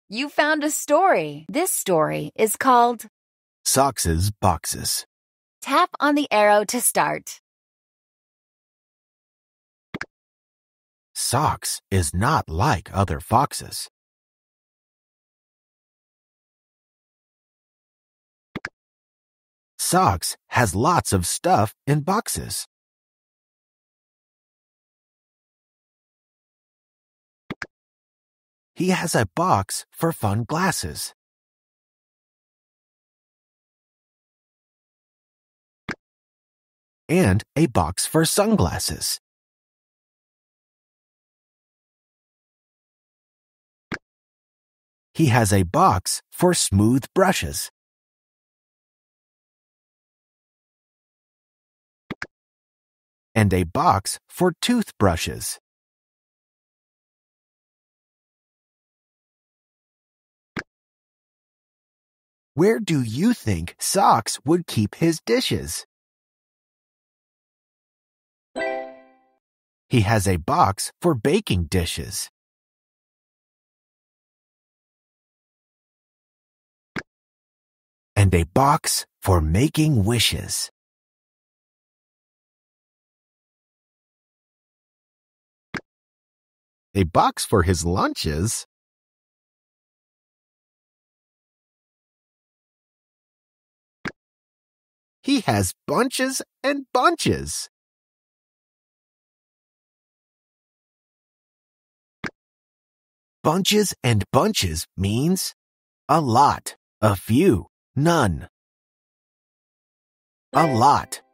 You found a story. This story is called Socks' Boxes. Tap on the arrow to start. Socks is not like other foxes. Socks has lots of stuff in boxes. He has a box for fun glasses. And a box for sunglasses. He has a box for smooth brushes. And a box for toothbrushes. Where do you think Socks would keep his dishes? He has a box for baking dishes. And a box for making wishes. A box for his lunches. He has bunches and bunches. Bunches and bunches means a lot, a few, none. A lot.